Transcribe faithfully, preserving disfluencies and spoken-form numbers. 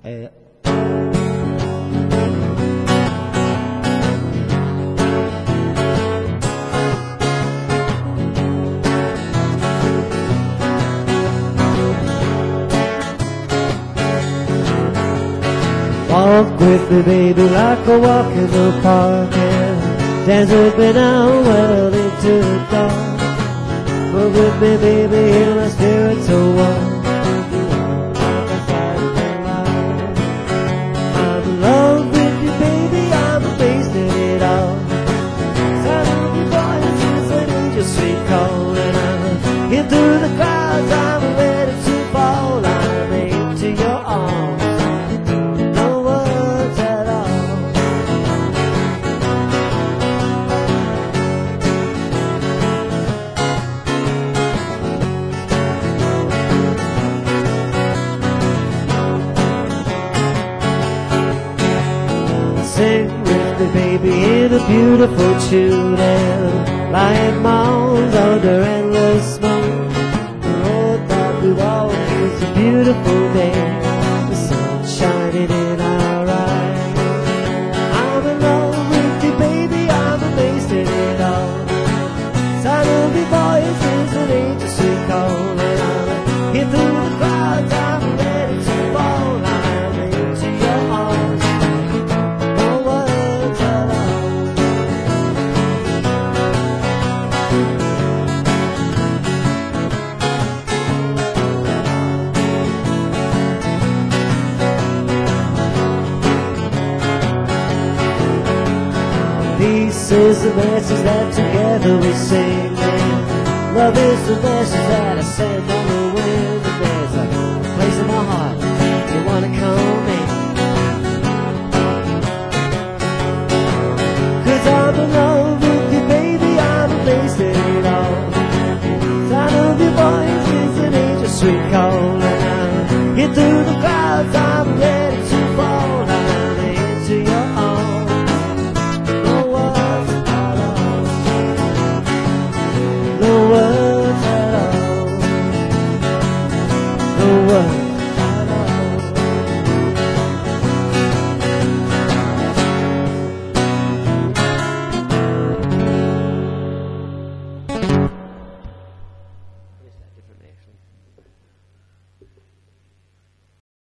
Uh, Walk with me, baby, like a walk in the park, and dance with me now, well into the dark. Move with me, baby, hear my spirit so warm. I'm in love with you, baby, I'm amazed at it all. Sound of your voice is an angel sweet call, and I'm in through the clouds, I'm ready to fall. I'm into your arms. Sing with me, baby, in a beautiful tune, and like mounds under endless smoke. The road that we walk is a beautiful day, the sun shining in our eyes. I'm in love with you, baby, I'm amazed at it all. Sound of your voice is an angel sweet call, and I'm here through the clouds, I'm ready to fall. I'm into your arms. Peace is the message that together we sing, and love is the message that